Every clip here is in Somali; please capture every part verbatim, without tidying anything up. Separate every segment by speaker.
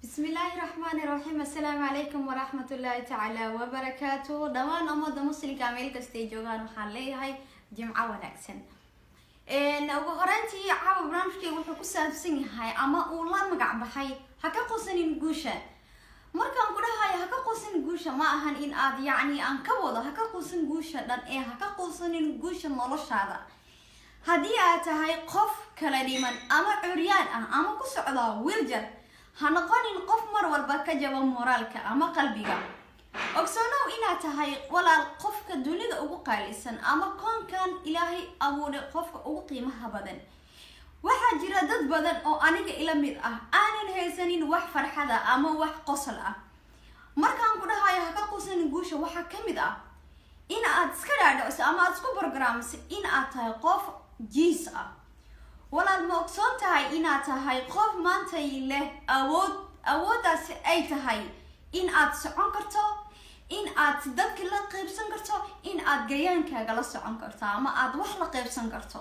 Speaker 1: بسم الله الرحمن الرحيم. السلام عليكم ورحمة الله تعالى وبركاته. دوان أمضى مسلم كامل كستيجوغان وحالي هاي جمعة ونكسن إن وهرانتي عاو برامجكي وحو كسابسين هاي أما أولا مقعب هاي هكا قوسن نقوشا مركا نقولها هاي هكا قوسن نقوشا ما أهان إن آد يعني أنكبوضا هكا قوسن نقوشا لان إيه هكا قوسن نقوشا نولوش هذا هدي هاي قف كلاليما أما عريان أه أما كسعدا ويلجر هنقانين قف مر والبا كجبا مورالك أما قلبيك أقصانو إنا تهاي ولا قفك الدنيا أو قالسن أما كون كان إلهي أبوري قفك أو قيمها بدن waxaa jira dad badan oo aniga ila mid ah aanan haysanin wax farxada ama wax qosol ah markaan ku dhahayo haka qosan guusha waxa kamid ah in aad iska dhaadhacso ama aad isku programmeyso in aad tahay qof jiis ah walaal ma ogsoon tahay inaad tahay qof maanta leh awood awoodaas ay tahay in aad socon karto in aad dadka la qaybsan karto in aad gayaankaaga la socon karto ama aad wax la qaybsan karto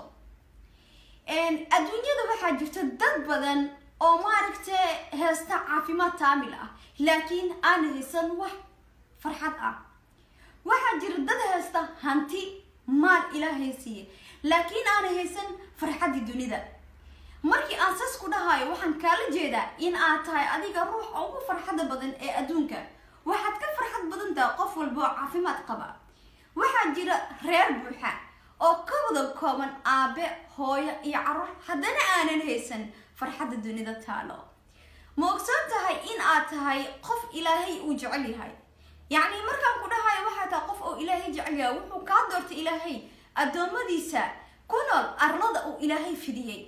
Speaker 1: een adduunyada waxaa jirta dad badan oo maaragtay heesta caafimaad taamil ah laakiin aan haysan wax farxad ah waxaa jira dad heesta hanti maal ilaahay siiye laakiin aan haysan farxadii dunida markii aan saas ku dhahayo waxaan kala jeedaa in aad tahay adiga ruux ugu farxada badan ee adduunka waxaad ka farxad badan tahay qof walba oo caafimaad qaba waxaa jira reer buuxa oo ka wada kooban aabe hooyo iyo carruur haddana aanan haysan farxadda dunida taalo ma ogsoon tahay in aad tahay qof ilaahay uu jecel yahay yacni markaan ku dhahayo waxaa tahay qof oo ilaahay jecel yahay wuxuu kaa doortay ilaahay addoommadiisa ku nool arlada uu ilaahay fidiyey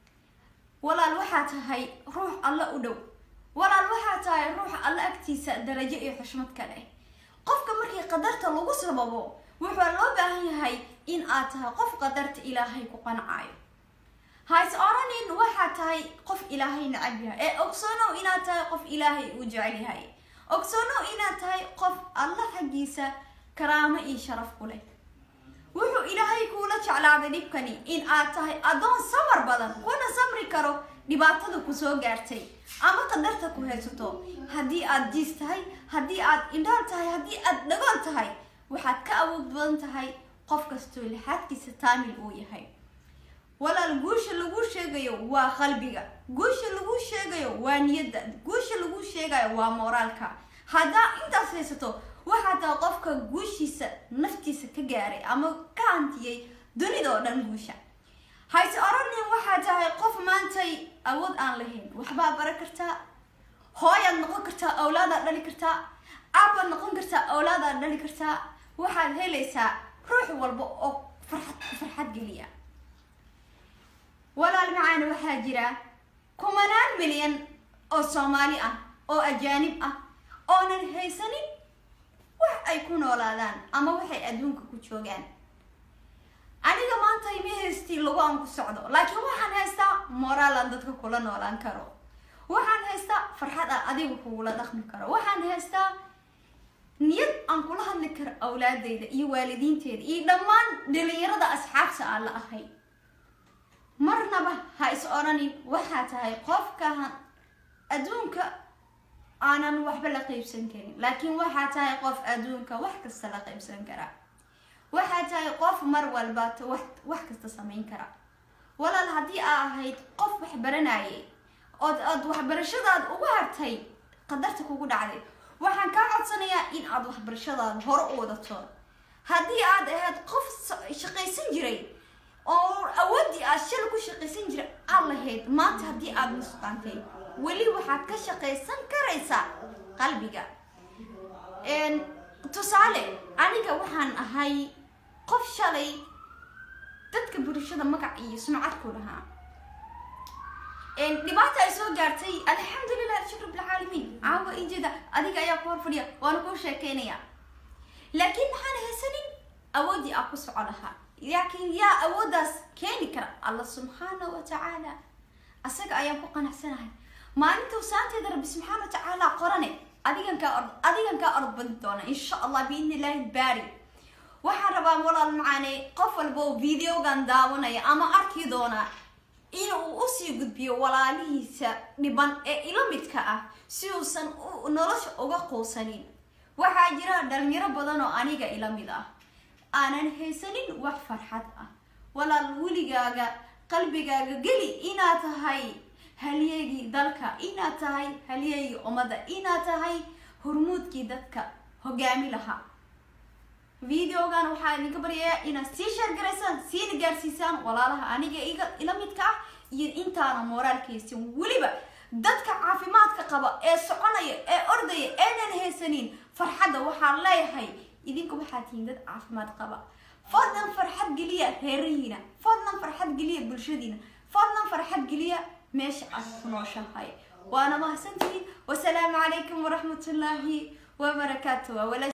Speaker 1: walaal waxaa tahay ruux alla u dhow walaal waxaa tahay ruux alla agtiisa darajo iyo xushmad ka leh qofka markii qadarta lagu sababo wuxuu loo baahan yahay in aad tahay qof qadarta ilaahay ku qanacayo hays oranin waxaa tahay qof ilaahay nacab yahay ee ogsoonow inaad tahay qof ilaahay uu jecel yahay ogsoonow inaad tahay qof alla xaggiisa karaamo iyo sharaf ku leh wuxuu ilaahay kuula jeclaaday dhibkani in aad tahay adoon samar badan kuna samri karo dhibaatada ku soo gaartay ama qadarta ku haysato haddii aad jiis tahay haddii aad indhaal tahay haddii aad dhagool tahay waxaad ka awood badan tahay qof kastoo lixaadkiisa taamil uu yahay walaal guusha lagu sheegayo waa qalbiga guusha lagu sheegayo waa niyadda guusha lagu sheegayo waa moraalka haddaa intaas haysato waxaa tahay qofka guushiisa naftiisa ka gaaray ama ka hantiyey dunida oo dhan guusha hays oranin waxaa tahay qof maantay awood aan lahayn waxbaa bara kartaa hooyaad noqon kartaa awlaadaad dhali kartaa aabaad noqon kartaa awlaadaad dhali kartaa waxaad helaysaa ruux walba oo farxad farxad geliya walaal macaan waxaa jira kumanaan milyan oo Soomaali ah oo ajaanib ah oonan haysanin wax ay ku noolaadaan ama waxay adduunka ku joogaan aniga maanta ima haystii lagu aan ku socdo laakiin waxaan haystaa moraal aan dadka kula noolaan karo waxaan haystaa farxad aan adiga kugula dhaqmi karo waxaan haystaa niyad aan kula hadli karo awlaadayda iyo waalidiinteeda iyo dhammaan dhalinyarada asxaabta aan la ahay marnaba ha is oranin waxaa tahay qofka adduunka aanan waxba la qaybsan karin laakiin waxaa tahay qof adduunka wax kasta la qaybsan kara waxaa tahay qof mar walba wax wax kasta samayn kara walaal haddii aa ahayd qof wax baranayay ood aad waxbarashadaad ugu hartay qadarta kugu dhacday waxaan kaa codsanayaa in aad waxbarashadaada hore u wadato haddii aad ahayd qof shaqaysan jiray oo awoodii aad shil ku shaqaysan jiray aad lahayd maanta haddii aad nusqaantay weli waxaad ka shaqaysan karaysaa qalbiga een tusaale aniga waxaan ahay qof shalay dadka bulshada magac iyo sumcad ku lahaa een dhibaato ay soo gaartay alxamdulillah shukr bil caalamiin caawa injida adiga ayaa ku horfadhiya waan ku sheekeynaya laakiin maxaan haysanin awoodii aan ku socon lahaa laakiin yaa awoodaas keeni kara allah subxaanahu wa tacaala asaga ayaan ku qanacsanahay maalintuu saanteeda rabbi subxaanahu wa tacaala qorane adigan kaa ord adigan kaa ord badin doona insha allah biidni illaahi baari waxaan rabaa walaal macaane qof walba oo videogan daawanaya ama arki doona inuu u sii gudbiyo walaalihiisa dhiban ee ila midka ah si uusan nolosha uga quusanin waxaa jira dhalinyaro badan oo aniga ila mid ah aanan haysanin wax farxad ah walaal weligaaga qalbigaaga geli inaad tahay halyeegi dalka inaad tahay halyeegi umada inaad tahay hormuudkii dadka hogaami lahaa videogan waxaa idinka baryayaa inaad sii share garaysaan siina gaarsiisaan walaalaha aniga ila midka ah iyo intaana moraalkaysan weliba dadka caafimaadka qaba ee soconaya ee ordaya eenan haysanin farxadda waxaan leeyahay idinka waxaa tihiin dad caafimaad qaba fadlan farxad geliya reerihiina fadlan farxad geliya bulshadiina fadlan farxad geliya meesha aad ku nooshahay waana mahadsantihiin wasalaamu calaykum waraxmatullaahi wabarakaatuh.